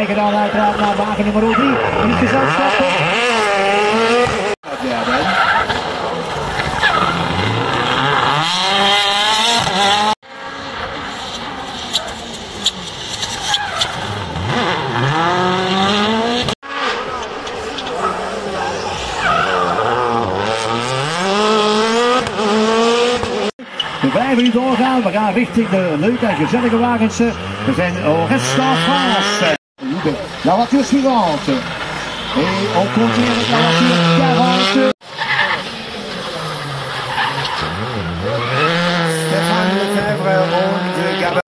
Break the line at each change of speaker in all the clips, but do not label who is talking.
kijken dan uiteraard naar wagen nummer 3 in het gezelschap. We blijven niet doorgaan, we gaan richting de leuke en gezellige wagens. We zijn au Reste en France. La voiture suivante. Et on continue avec la voiture 40. Stéphane Lefebvre und Gabriel.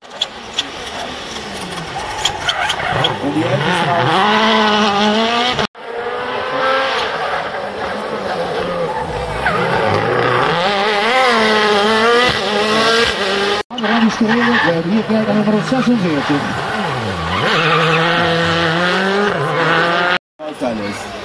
Und die Älteste hier kijken naar nummer 46.